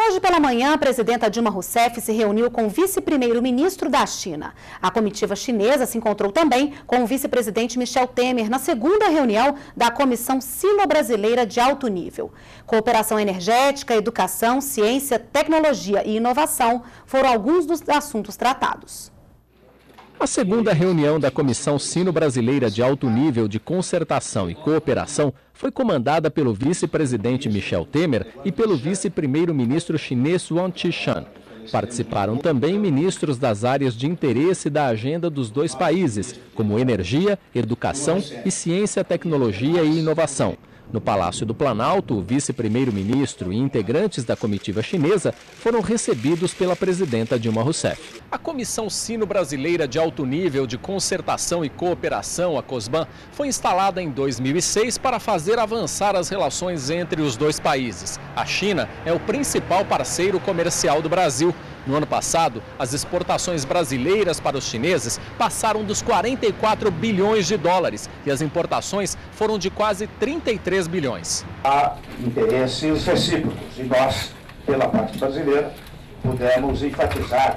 Hoje pela manhã, a presidenta Dilma Rousseff se reuniu com o vice-primeiro-ministro da China. A comitiva chinesa se encontrou também com o vice-presidente Michel Temer na segunda reunião da Comissão Sino-Brasileira de Alto Nível. Cooperação energética, educação, ciência, tecnologia e inovação foram alguns dos assuntos tratados. A segunda reunião da Comissão Sino-Brasileira de Alto Nível de Concertação e Cooperação foi comandada pelo vice-presidente Michel Temer e pelo vice-primeiro-ministro chinês Wang Qishan. Participaram também ministros das áreas de interesse da agenda dos dois países, como energia, educação e ciência, tecnologia e inovação. No Palácio do Planalto, o vice-primeiro-ministro e integrantes da comitiva chinesa foram recebidos pela presidenta Dilma Rousseff. A Comissão Sino-Brasileira de Alto Nível de Concertação e Cooperação, a COSBAN, foi instalada em 2006 para fazer avançar as relações entre os dois países. A China é o principal parceiro comercial do Brasil. No ano passado, as exportações brasileiras para os chineses passaram dos 44 bilhões de dólares e as importações foram de quase 33 bilhões. Há interesses recíprocos e nós, pela parte brasileira, pudemos enfatizar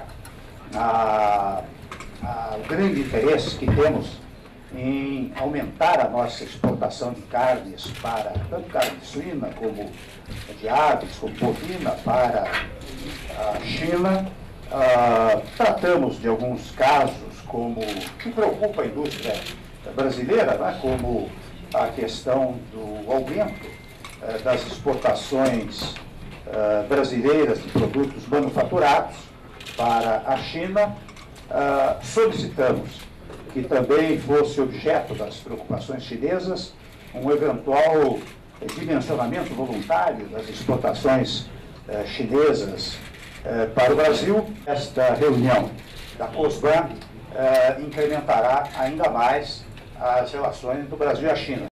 o grande interesse que temos em aumentar a nossa exportação de carnes, para tanto carne suína como de aves, como bovina, para a China. Tratamos de alguns casos que preocupa a indústria brasileira, né, como a questão do aumento das exportações brasileiras de produtos manufaturados para a China. Solicitamos que também fosse objeto das preocupações chinesas um eventual dimensionamento voluntário das exportações chinesas para o Brasil. Esta reunião da COSBAN incrementará ainda mais as relações entre o Brasil e a China.